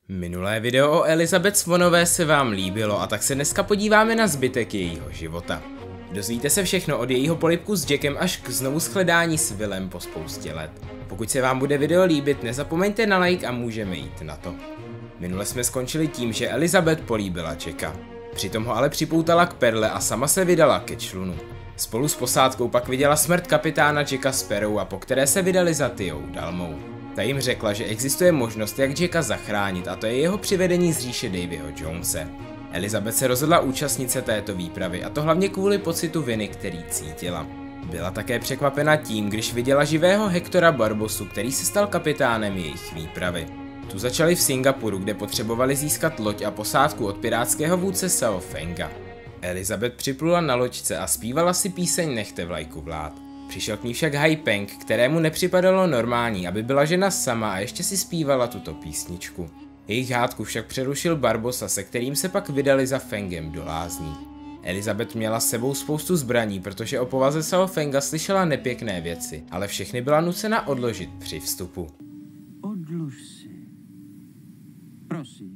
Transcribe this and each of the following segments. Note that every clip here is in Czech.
Minulé video o Elizabeth Swanové se vám líbilo a tak se dneska podíváme na zbytek jejího života. Dozvíte se všechno od jejího polibku s Jackem až k znovu shledání s Willem po spoustě let. Pokud se vám bude video líbit, nezapomeňte na like a můžeme jít na to. Minule jsme skončili tím, že Elizabeth políbila Jacka. Přitom ho ale připoutala k perle a sama se vydala ke člunu. Spolu s posádkou pak viděla smrt kapitána Jacka Sparrow a po které se vydali za Tiou Dalmou. Ta jim řekla, že existuje možnost, jak Jacka zachránit, a to je jeho přivedení z říše Davyho Jonese. Elizabeth se rozhodla účastnit se této výpravy, a to hlavně kvůli pocitu viny, který cítila. Byla také překvapena tím, když viděla živého Hectora Barbosu, který se stal kapitánem jejich výpravy. Tu začali v Singapuru, kde potřebovali získat loď a posádku od pirátského vůdce Sao Fenga. Elizabeth připlula na loďce a zpívala si píseň Nechte vlajku vlád. Přišel k ní však Hai Peng, kterému nepřipadalo normální, aby byla žena sama a ještě si zpívala tuto písničku. Jejich hádku však přerušil Barbosa, se kterým se pak vydali za Fengem do lázní. Elizabeth měla s sebou spoustu zbraní, protože o povaze Sao Fenga slyšela nepěkné věci, ale všechny byla nucena odložit při vstupu. Odlož si. Prosím.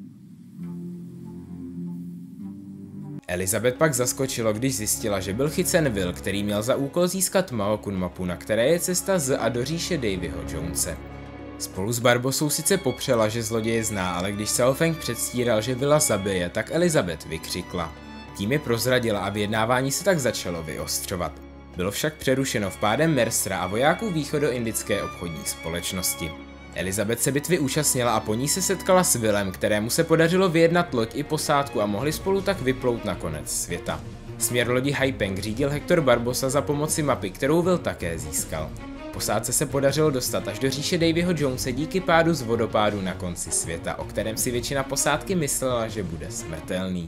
Elizabeth pak zaskočilo, když zjistila, že byl chycen Will, který měl za úkol získat Maokun mapu, na které je cesta z a do říše Davyho Jonese. Spolu s Barbosou sice popřela, že zloděje zná, ale když Sao Feng předstíral, že Willa zabije, tak Elizabeth vykřikla. Tím je prozradila a vyjednávání se tak začalo vyostřovat. Bylo však přerušeno vpádem Mercera a vojáků východoindické obchodní společnosti. Elizabeth se bitvy účastnila a po ní se setkala s Willem, kterému se podařilo vyjednat loď i posádku a mohli spolu tak vyplout na konec světa. Směr lodi Hai Peng řídil Hector Barbosa za pomoci mapy, kterou Will také získal. Posádce se podařilo dostat až do říše Davyho Jonese díky pádu z vodopádu na konci světa, o kterém si většina posádky myslela, že bude smrtelný.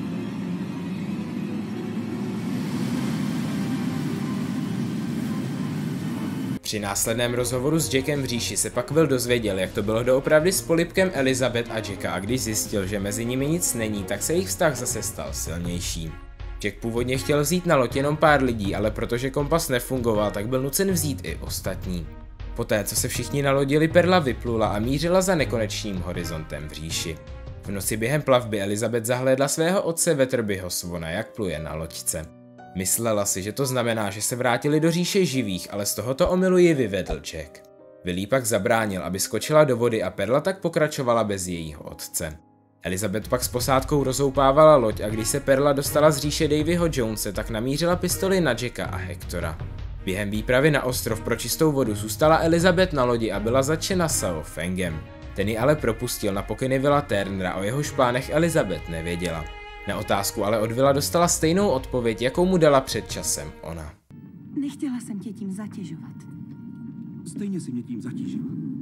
Při následném rozhovoru s Jackem v říši se pak Will dozvěděl, jak to bylo doopravdy s polibkem Elizabeth a Jacka, a když zjistil, že mezi nimi nic není, tak se jejich vztah zase stal silnější. Jack původně chtěl vzít na loď jenom pár lidí, ale protože kompas nefungoval, tak byl nucen vzít i ostatní. Poté, co se všichni nalodili, perla vyplula a mířila za nekonečným horizontem v říši. V noci během plavby Elizabeth zahlédla svého otce Weatherbyho Swana, jak pluje na loďce. Myslela si, že to znamená, že se vrátili do říše živých, ale z tohoto omylu ji vyvedl Jack. Will jí pak zabránil, aby skočila do vody a perla tak pokračovala bez jejího otce. Elizabeth pak s posádkou rozhoupávala loď a když se perla dostala z říše Davyho Jonese, tak namířila pistoli na Jacka a Hectora. Během výpravy na ostrov pro čistou vodu zůstala Elizabeth na lodi a byla zatčena Sao Fengem. Ten ji ale propustil na pokyny Willa Turnera, o jehož plánech Elizabeth nevěděla. Na otázku ale od Willa dostala stejnou odpověď, jakou mu dala před časem ona. Nechtěla jsem tě tím zatěžovat. Stejně si mě tím zatížila.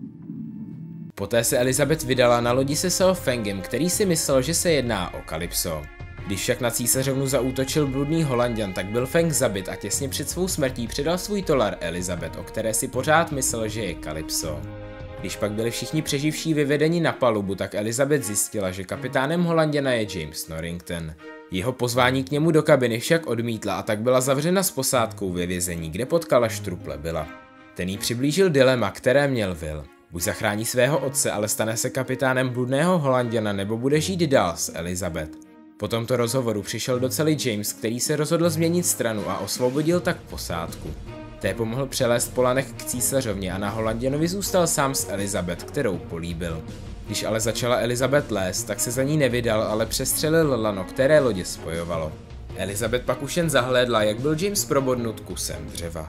Poté se Elizabeth vydala na lodi se Sao Fengem, který si myslel, že se jedná o Kalypso. Když však na císařovnu zaútočil bludný Holanďan, tak byl Feng zabit a těsně před svou smrtí předal svůj tolar Elizabeth, o které si pořád myslel, že je Kalypso. Když pak byli všichni přeživší vyvedeni na palubu, tak Elizabeth zjistila, že kapitánem Holanďana je James Norrington. Jeho pozvání k němu do kabiny však odmítla a tak byla zavřena s posádkou ve vězení, kde potkala štruple Billa. Ten jí přiblížil dilema, které měl Will. Buď zachrání svého otce, ale stane se kapitánem bludného Holanďana, nebo bude žít dál s Elizabeth. Po tomto rozhovoru přišel do cely James, který se rozhodl změnit stranu a osvobodil tak posádku. Té pomohl přelézt Polanek k císařovně a na Holanděnovi zůstal sám s Elizabeth, kterou políbil. Když ale začala Elizabeth lézt, tak se za ní nevydal, ale přestřelil lano, které lodě spojovalo. Elizabeth pak už jen zahlédla, jak byl James probodnut kusem dřeva.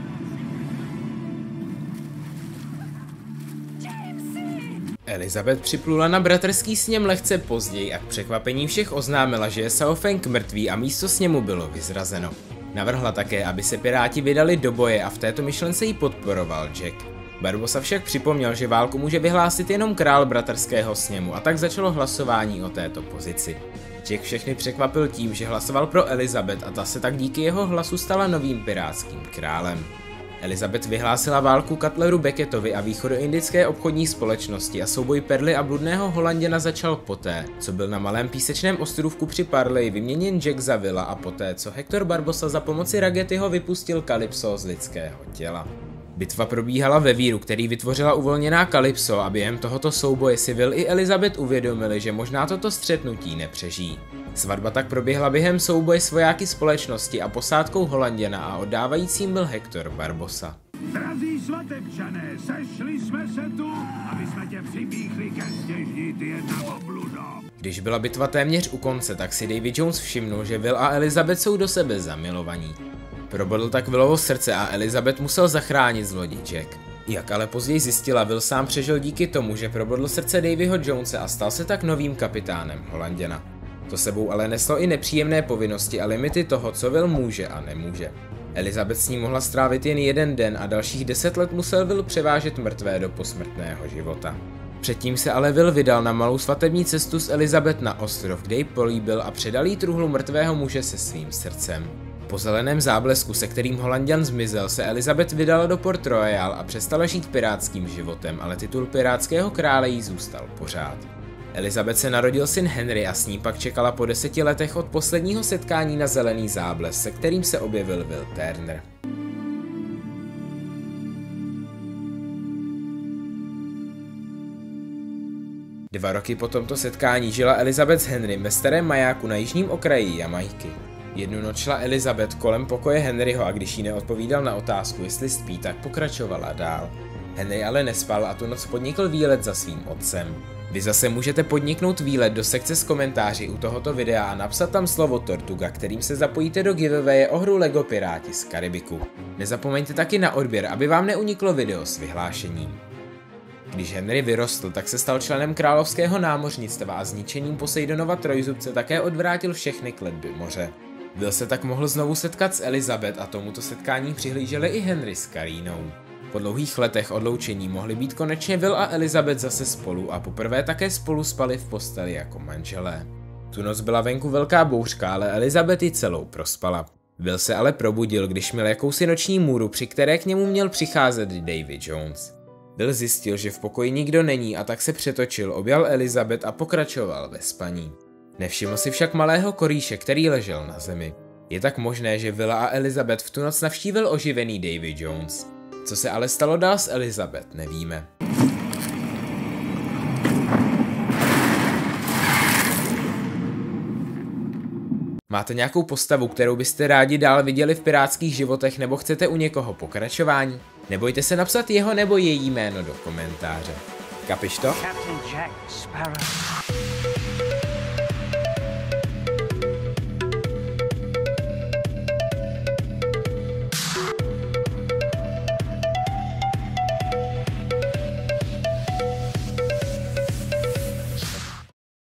Elizabeth připlula na bratrský sněm lehce později a k překvapení všech oznámila, že je Sao Feng mrtvý a místo sněmu bylo vyzrazeno. Navrhla také, aby se piráti vydali do boje a v této myšlence jí podporoval Jack. Barbosa však připomněl, že válku může vyhlásit jenom král bratrského sněmu, a tak začalo hlasování o této pozici. Jack všechny překvapil tím, že hlasoval pro Elizabeth a ta se tak díky jeho hlasu stala novým pirátským králem. Elizabeth vyhlásila válku Cutleru Beckettovi a východoindické obchodní společnosti a souboj perly a bludného Holanděna začal poté, co byl na malém písečném ostrůvku při Parleji vyměněn Jack za Willa a poté, co Hector Barbosa za pomoci Raggetiho vypustil Kalypso z lidského těla. Bitva probíhala ve víru, který vytvořila uvolněná Kalypso a během tohoto souboje si Will i Elizabeth uvědomili, že možná toto střetnutí nepřežijí. Svatba tak proběhla během souboje s vojáky společnosti a posádkou Holanděna a oddávajícím byl Hector Barbosa. Drazí svatebčané, sešli jsme se tu, aby jsme tě připíchli ke stěžni, ty jedna obludo. Když byla bitva téměř u konce, tak si Davy Jones všimnul, že Will a Elizabeth jsou do sebe zamilovaní. Probodl tak Willovo srdce a Elizabeth musel zachránit zloděj Jack. Jak ale později zjistila, Will sám přežil díky tomu, že probodl srdce Davyho Jonese a stal se tak novým kapitánem Holanděna. To sebou ale neslo i nepříjemné povinnosti a limity toho, co Will může a nemůže. Elizabeth s ním mohla strávit jen jeden den a dalších 10 let musel Will převážet mrtvé do posmrtného života. Předtím se ale Will vydal na malou svatební cestu s Elizabeth na ostrov, kde ji políbil a předal jí truhlu mrtvého muže se svým srdcem. Po zeleném záblesku, se kterým Holanďan zmizel, se Elizabeth vydala do Port Royal a přestala žít pirátským životem, ale titul pirátského krále jí zůstal pořád. Elizabeth se narodil syn Henry a s ním pak čekala po 10 letech od posledního setkání na zelený záblesk, se kterým se objevil Will Turner. Dva roky po tomto setkání žila Elizabeth s Henrym ve starém majáku na jižním okraji Jamajky. Jednu noc šla Elizabeth kolem pokoje Henryho a když jí neodpovídal na otázku, jestli spí, tak pokračovala dál. Henry ale nespal a tu noc podnikl výlet za svým otcem. Vy zase můžete podniknout výlet do sekce s komentáři u tohoto videa a napsat tam slovo Tortuga, kterým se zapojíte do giveawaye o hru LEGO Piráti z Karibiku. Nezapomeňte taky na odběr, aby vám neuniklo video s vyhlášením. Když Henry vyrostl, tak se stal členem královského námořnictva a zničením Poseidonova trojzubce také odvrátil všechny kletby moře. Will se tak mohl znovu setkat s Elizabeth a tomuto setkání přihlíželi i Henry s Karínou. Po dlouhých letech odloučení mohli být konečně Will a Elizabeth zase spolu a poprvé také spolu spali v posteli jako manželé. Tu noc byla venku velká bouřka, ale Elizabeth ji celou prospala. Will se ale probudil, když měl jakousi noční můru, při které k němu měl přicházet Davy Jones. Will zjistil, že v pokoji nikdo není a tak se přetočil, objal Elizabeth a pokračoval ve spaní. Nevšiml si však malého korýše, který ležel na zemi. Je tak možné, že Willa a Elizabeth v tu noc navštívil oživený Davy Jones. Co se ale stalo dál s Elizabeth, nevíme. Máte nějakou postavu, kterou byste rádi dál viděli v pirátských životech nebo chcete u někoho pokračování? Nebojte se napsat jeho nebo její jméno do komentáře. Kapiš to? Captain Jack Sparrow.